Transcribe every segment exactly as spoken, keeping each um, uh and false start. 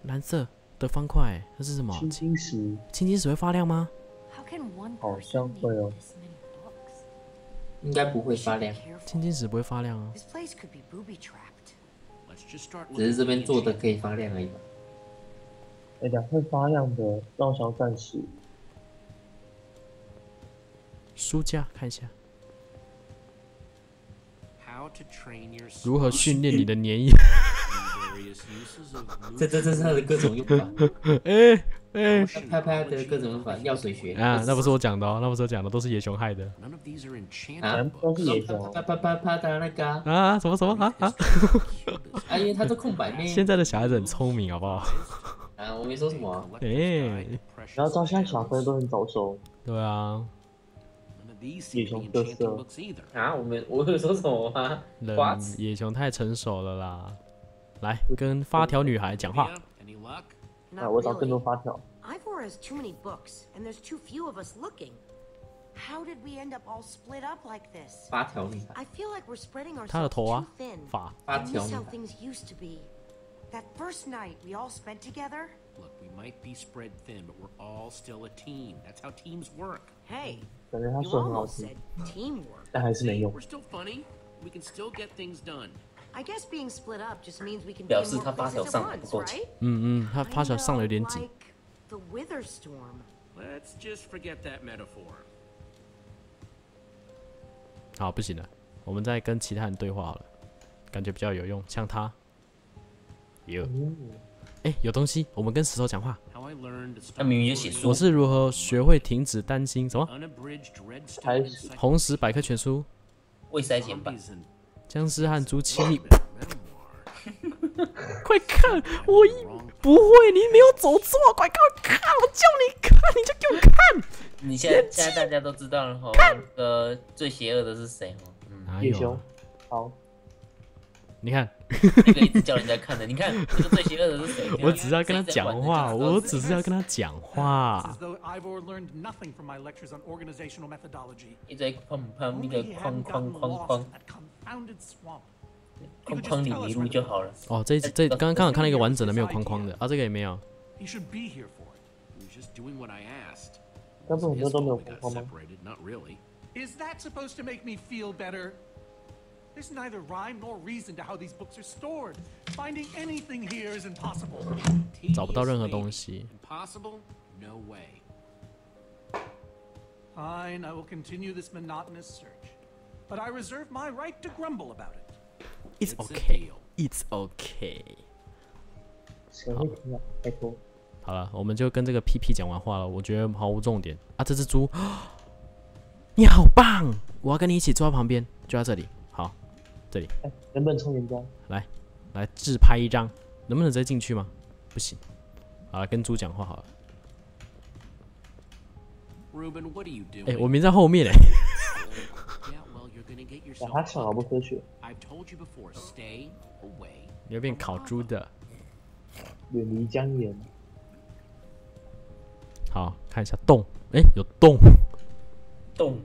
蓝色的方块，它是什么？ 青金石。 青金石会发亮吗？ 好像会哦。 应该不会发亮。 青金石不会发亮啊。 只是这边做的可以发亮而已吧。 哎呀，会发亮的让我想要战士。 书架看一下。如何训练你的粘液？ 这这这是他的各种用法。 哎哎， 拍拍的各种用法，药水学啊，那不是我讲的哦，那不是我讲的，都是野熊害的。 啊， 都是野熊。 啪啪啪啪的那个啊，什么什么啊啊？ 啊，因为它是空白面。 现在的小孩子很聪明，好不好？ 啊，我没说什么。 哎， 然后照现在小朋友都很早熟。 对啊。 野熊特色啊，我们我有说什么吗？ 野熊太成熟了啦。来，跟发条女孩讲话。 啊，我找更多发条。 Ivor has too many books, and there's too few of us looking. How did we end up all split up like this? 发条女孩。 I feel like we're spreading ourselves 他的头啊， too thin. 发。 发条女 Miss 孩。 how things used to be. That first night we all spent together. Look, we might be spread thin, but we're all still a team. That's how teams work. Hey, 感觉他 you 说很好 almost 听， said teamwork. 但还是没 See, 用。 we're still funny. We can still get things done. I guess being split up just means we can be 表 in 示 more 他发条 places 上 at 的不 once, 够紧。 right? 嗯嗯，他发条上的有点 Kinda 紧。 like the Wither Storm. Let's just forget that metaphor. 好，不行了，我们再跟其他人对话好了，感觉比较有用。像他，有，哎，有东西，我们跟石头讲话。 How I learned to 他 stop 明明就写书。 我是如何学会停止担心什么？ unabridged redstone 开 and 始。 红石百科全书， 未筛减版。 zombies and 僵尸和猪亲密。 memoir. 快看，我一不会，你没有走错，快看看，我叫你看，你就给我看。 你现在现在大家都知道了吼，那个最邪恶的是谁吼？嗯， 哪有、 野熊啊？， 好， 你看， 那个一直叫人家看的，你看这个最邪恶的是谁？ 我只是要跟他讲话，我只是要跟他讲话。 一直在砰砰那个框框框框框框里迷路就好了。 哦，这一集这刚刚刚好看到一个完整的，没有框框的啊，这个也没有。 He should be here for it. He was just doing what I asked. 但是很多 His 都没有 fault we 框 got 框吗？ separated, not really. Is that supposed to make me feel better? There's neither rhyme nor reason to how these books are stored. Finding anything here is impossible. 找不到任何东西。 Impossible? No way. Fine, I will continue this monotonous search. But I reserve my right to grumble about it. It's It's a okay. deal. It's okay. 谁会听啊？拜托。 好了，我们就跟这个 P P 讲完话了。我觉得毫无重点啊。这只猪，你好棒！我要跟你一起坐在旁边，就在这里。好，这里哎，能不能充人家？ 来来自拍一张，能不能直接进去吗？不行。好了，跟猪讲话好了。 Ruben, what are you doing? 哎、我名在后面嘞。 Yeah, well, you're gonna get 把 yourself 他想好不科学， I've told you before, stay away. 你会变烤猪的。 远离江岩。 好看一下洞，哎、有洞。 洞。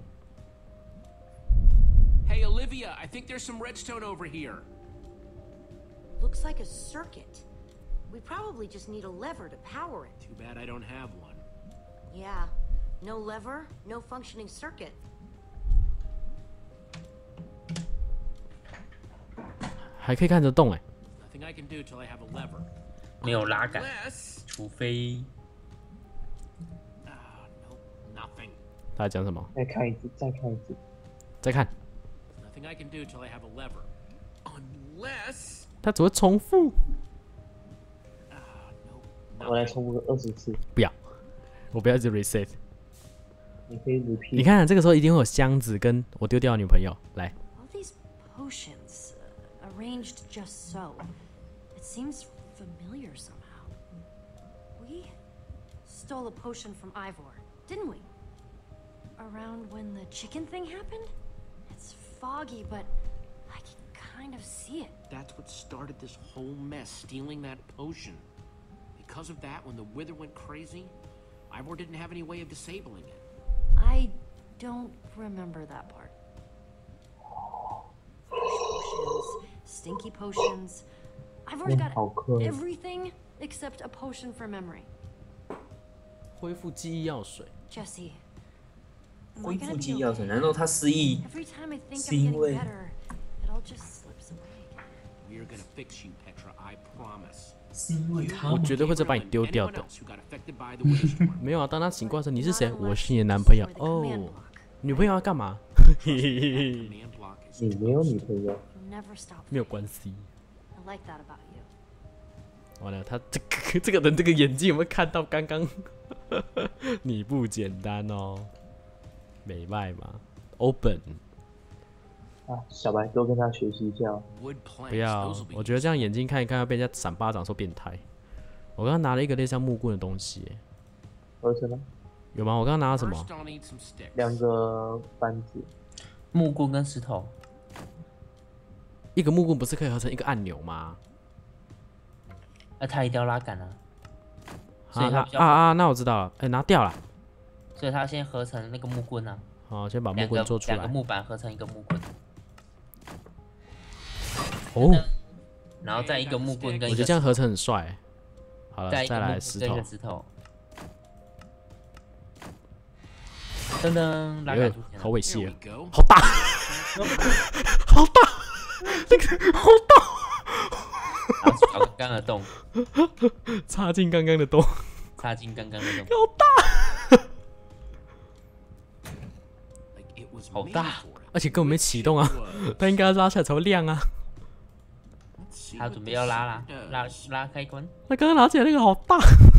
Hey, Olivia, I think there's some redstone over here. Looks like a circuit. We probably just need a lever to power it. Too bad I don't have one. Yeah, no lever, no functioning circuit. 还可以看着洞哎、 Nothing I can do till I have a lever. 没有拉杆， Unless... 除非 Ah, no, nothing. 他在讲什么？ 再看一次，再看一次。 再看， Nothing I can do till I have a lever. Unless... 他只会重复。 Ah, no, 我来 nothing. 重复个二十次， 不要，我不要一直 reset。 你可以 repeat。 你看，这个时候一定会有箱子跟我丢掉的女朋友。来， All these potions uh, arranged just so. It seems familiar somehow. We stole a potion from Ivor, didn't we? Around when the chicken thing happened? It's foggy, but I can kind of see it. That's what started this whole mess, stealing that potion. Because of that, when the Wither went crazy, Ivor didn't have any way of disabling it. I don't remember that part. Potions, stinky potions. Ivor's got 好磕。 everything. except a potion for memory. 恢复记忆药水。 Jesse, am 恢 I 复 gonna 记忆 be 药 okay? 水，难道他失忆？ Every time I think 是 I'm 因 getting 为 better, it all just slips away. We're gonna fix you, Petra. I promise. 是因为他我吗？ 绝对会再把你丢掉 Anyone 的。 else who got affected by the Wither Storm. 没有啊，当他醒过来的时候，你是谁？ Not 我 unless 是你的男 you 朋友 destroy the 哦 command block. 女朋友要干嘛？ Command block is 你没有女朋友， You'll never stop. 没有关系。 I like that about you. 完了，他这个这个人这个眼睛有没有看到刚刚？你不简单哦，美麦嘛，open。 啊，小白多跟他学习一下哦。 wood planks. 不要 Those will，be 我觉得这样眼睛看一看，要被人家闪巴掌说变态。我刚刚拿了一个类似像木棍的东西耶， 合成呢？ 有吗？我刚刚拿了什么 First,？I'll need some sticks. 两个扳子， 木棍跟石头， 一个木棍不是可以合成一个按钮吗？ 那他一定要拉杆啊，所啊那以他比较啊啊，那我知道了，哎、拿掉了。 所以他先合成那个木棍啊， 好，先把木两个棍做出两个来。 木板合成一个木棍， 哦， 然后再一个木棍跟我一个觉得这样合成很帅。好了，再再一个木棍来石头跟一个。石头，噔噔，拉哎呦杆出现了， 好猥 There 亵 we 啊， go. 好大，好大，那个好然后找个刚刚的洞， 大，插进刚刚的洞， 插进刚刚的洞， 好大， Like it was 好 made 大 for it. 而且根本没启动啊， Whoa. 它应该要拉起来才会亮啊。 Let's see 他 what 准备 this 要拉啦 sucker， 拉 does. 拉开关， 那刚刚拿起来那个好大，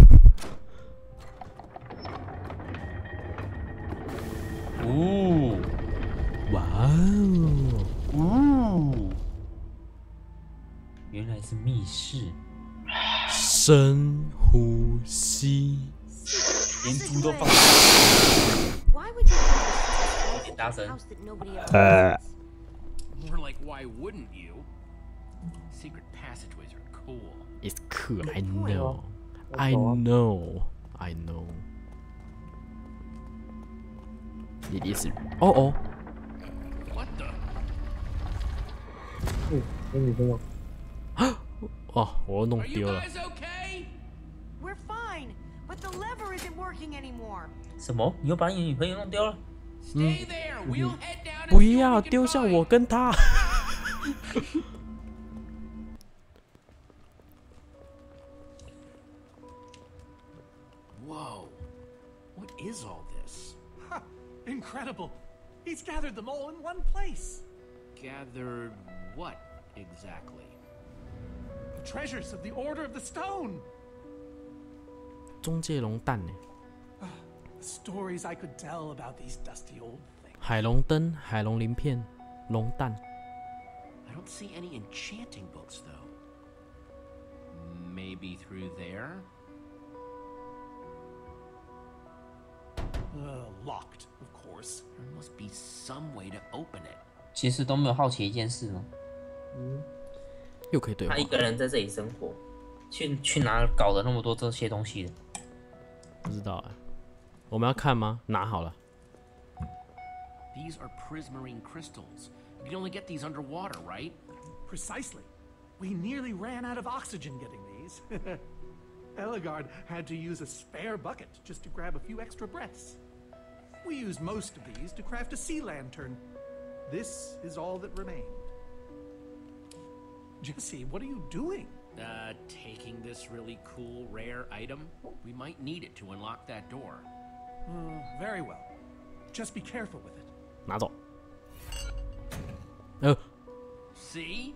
呜哇哦， 呜，原来是密室， 深呼吸。 连猪都放。 Why would you 有点大 build a 声， house that nobody else uses? More like, why wouldn't you? Secret passageways are cool. It's cool, I know, 我 I 走啊 know, I know. It is. 哦哦， What the? 嗯，有女朋友， 哦，我又弄 Are you 丢了。 guys okay? We're fine, but the lever isn't working anymore. 什么？你又把你女朋友弄丢了？ Stay there. We'll head down and 不 see what 要 we can 丢下 find. 我跟他。 Whoa. What is all this? Ha! Incredible. He's gathered them all in one place. Gathered what exactly? The treasures of the Order of the Stone. 中介龙蛋呢？ The stories I could tell about these dusty old things. 海龙灯、海龙鳞片、龙蛋。 I don't see any enchanting books, though. Maybe through there? Uh, locked, of course. There must be some way to open it. 其实都没有好奇一件事吗？ 嗯， 又可以对话他。一个人在这里生活，去去哪搞了那么多这些东西的？ 不知道哎，我们要看吗？拿好了。 These are prismarine crystals. You can only get these underwater, right? Precisely. We nearly ran out of oxygen getting these. Eligard had to use a spare bucket just to grab a few extra breaths. We used most of these to craft a sea lantern. This is all that remained. Jesse, what are you doing? Uh, taking this really cool, rare item? We might need it to unlock that door. Uh, very well. Just be careful with it. 拿走。呃， See?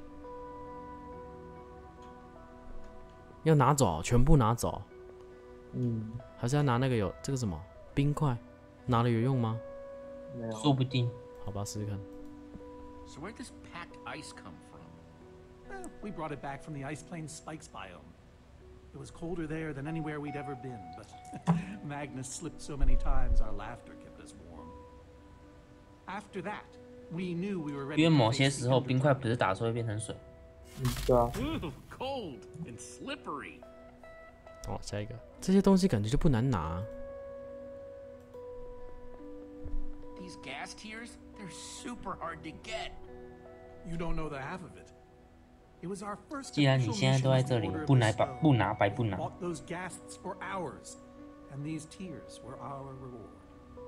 要拿走，全部拿走， 嗯， 还是要拿那个有这个什么冰块？拿了有用吗？ 没有， 说不定好吧，试试看。 So where'd this packed ice come from? Well, we brought it back from the Ice Plains Spikes biome. It was colder there than anywhere we'd ever been, but Magnus slipped so many times our laughter kept us warm. After that, we knew we were 因 ready 为 to 某 face 些 the 时候冰块 Underdark. 不是打出会变成水。 嗯，对啊， Ooh, cold and slippery. 好，下一个。这些东西感觉就不难拿。 These gas tiers, they're super hard to get. You don't know the half of it. It was our first 既然你 official 现在 mission 都在 as 这 the 里， Order of 不 the 拿白 Stone. 不拿白不 We 拿。 fought those ghasts for hours, and these tears were our reward.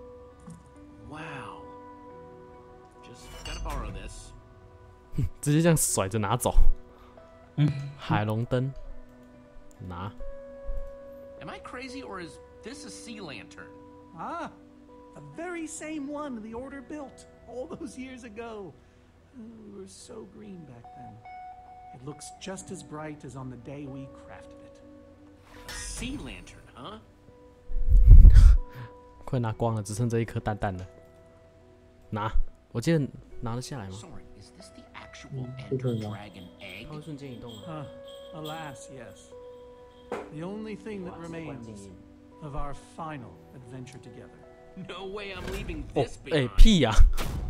Wow. Just gotta borrow this. 直接这样甩着拿走。海龙灯，拿。 Am I crazy or is this a sea lantern? Ah, the very same one the Order built all those years ago. We were so green back then. It looks just as bright as on the day we crafted it. A sea lantern, huh? 快拿光了，只剩这一颗淡淡的。拿，我记得拿得下来吗？ Soren, is this the actual Mm, Ender okay. Dragon egg? 它会瞬间移动啊。 Huh, alas, yes. The only thing that remains of our final adventure together. No way I'm leaving 哦 this， 哎、 behind. 屁呀、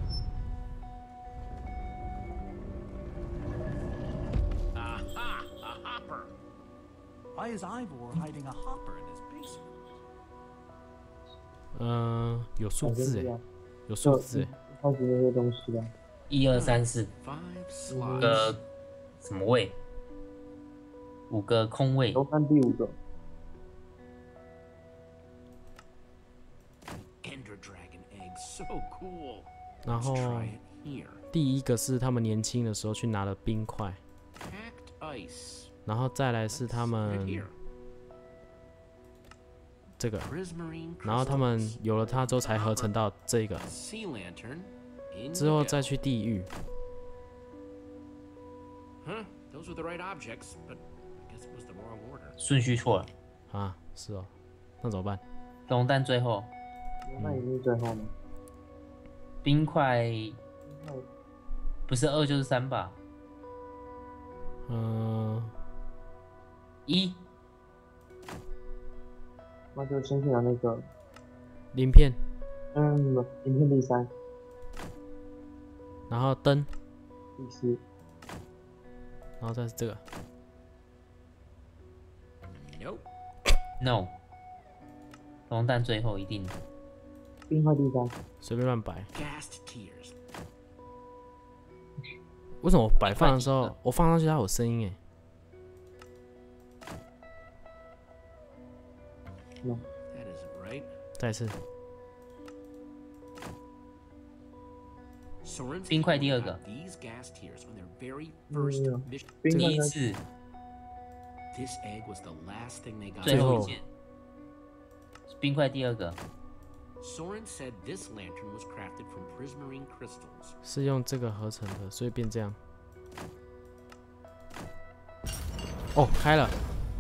Aha! A hopper! Why is Ivor hiding a hopper in his basement? 嗯、有数字哎、 反正这样， 有数字哎、 开始那些东西啊， 一二三四， Five 五 slots. 个什么位？五个空位。 都看第五个， Ender Dragon egg, so cool. 然 Let's 后 try it here. 第一个是他们年轻的时候去拿了冰块， Packed ice. 然后再来是他 Put it 们 here. 这个， Prismarine 然后他们 crystals. 有了它之后才合成到这个， Sea lantern. In 之 you 后 go. 再去地狱。 Huh? Those were the right objects, but I guess it was the wrong order. 顺序错了， 啊，是哦，那怎么办？ 龙蛋最后那一定是最后吗？ 冰块那不是二就是三吧？ 嗯、 一那就先去拿那个， 鳞片， 嗯，影片第三、 然后灯， 第四， 然后再是这个。 Nope. no，龙蛋最后一定冰块第三， 随便乱摆。 Ghast tears. 为什么我摆放的时候，我放上去它有声音哎？ That isn't right. 再一次， Soren's 冰块 people 第二个 got these gas tears on their very first Yeah. mission. 冰块第一次 This egg was the last thing they got. 最后一最后件，冰块第二个 Soren said this lantern was crafted from prismarine crystals. 是用这个合成的，所以变这样。哦，开了，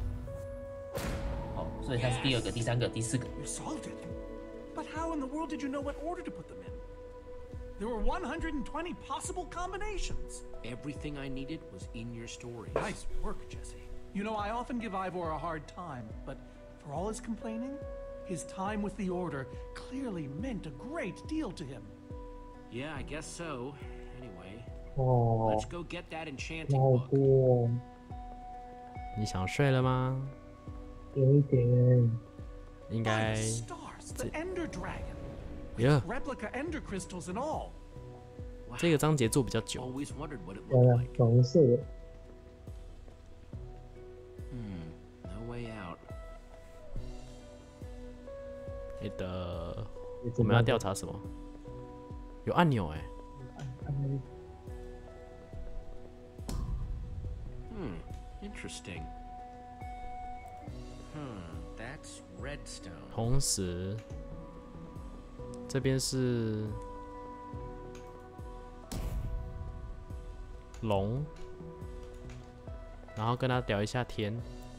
哦，所以它是第二个、第三个、第四个。 You solved it. But how in the world did you know what order to put them in? There were one hundred twenty possible combinations. Everything I needed was in your stories. Nice work, Jesse. You know, I often give Ivor a hard time, but for all his complaining, his time with the Order clearly meant a great deal to him. Yeah, I guess so. Anyway, 哦 let's，go get that enchanting 好 book. 多哦， 你想睡了吗？ 有一点， 应 By 该 the stars, the Ender Dragon. Yeah. Replica Ender crystals and all. Wow. 这个章节做比较久。 Always wondered what it 有 looked 了 like. 粉红色的， Hmm. No way out. 你的， 也我们要调查什么？有按钮哎， Hmm. Interesting. Hmm. That's redstone. 红石，这边是龙，然后跟他聊一下天。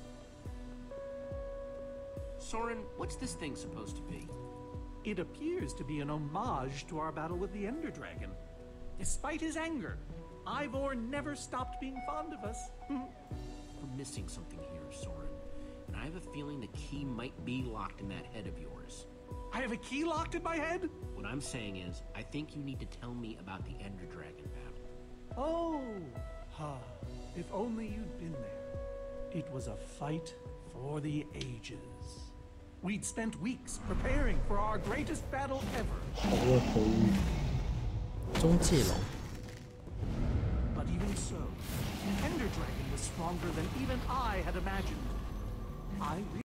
Soren, what's this thing supposed to be? It appears to be an homage to our battle with the Ender Dragon. Despite his anger, Ivor never stopped being fond of us. We're missing something here, Soren. And I have a feeling the key might be locked in that head of yours. I have a key locked in my head? What I'm saying is, I think you need to tell me about the Ender Dragon battle. Oh, ah, if only you'd been there. It was a fight for the ages. We'd spent weeks preparing for our greatest battle ever. 好多回忆， 中介龙， But Even so, the Ender Dragon was stronger than even I had imagined. I